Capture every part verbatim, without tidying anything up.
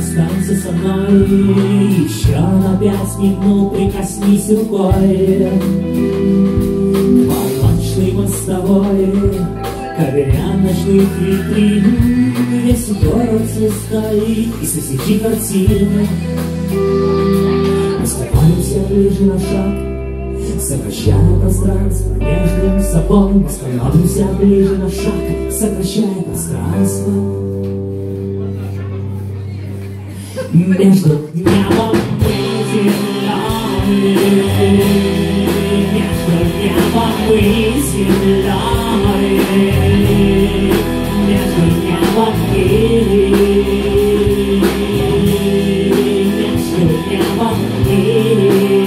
Останься со мной еще на пять минут, прикоснись рукой к молочной мостовой, ковыря ночных витрин. Весь город стоит и соседи картины. Оставаемся ближе на шаг, сокращая пространство между собой. Мы становимся ближе на шаг, сокращая пространство между небом и землей, между небом и землей, между небом и между небом и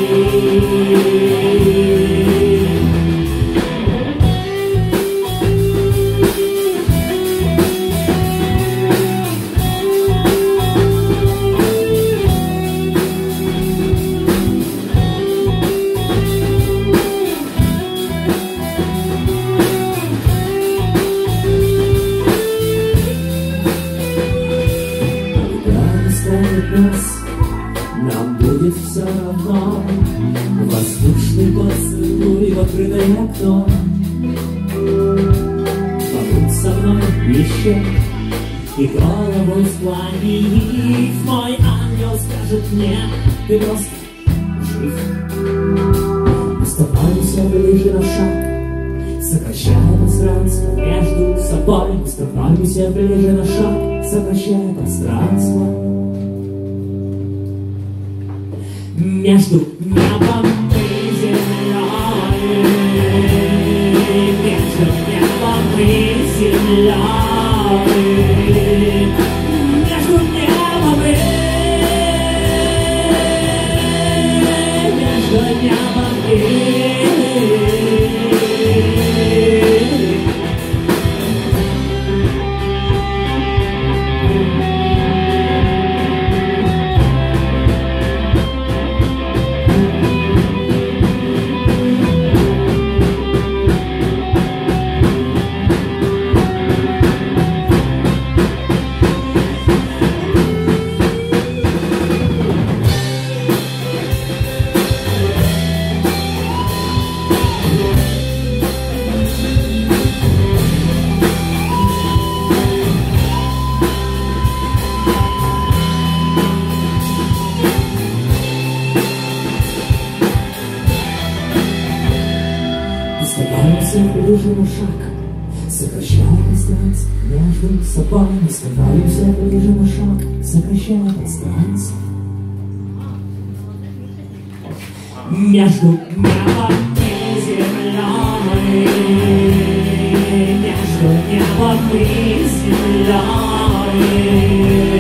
нам будет все равно. Воздушный поцелуй в открытое окно. Побудь со мной еще и голову склонить. Мой ангел скажет мне, ты просто жив. Оставайся ближе на шаг, сокращая пространство между собой. Оставайся ближе на шаг, сокращая пространство между небом и землей, между небом и землей, между небом и между небом и Оставаемся ближе на шаг, сокращая пространство между собой. Мы становимся ближе на шаг, сокращая пространство между небом и землей, между небом и землей.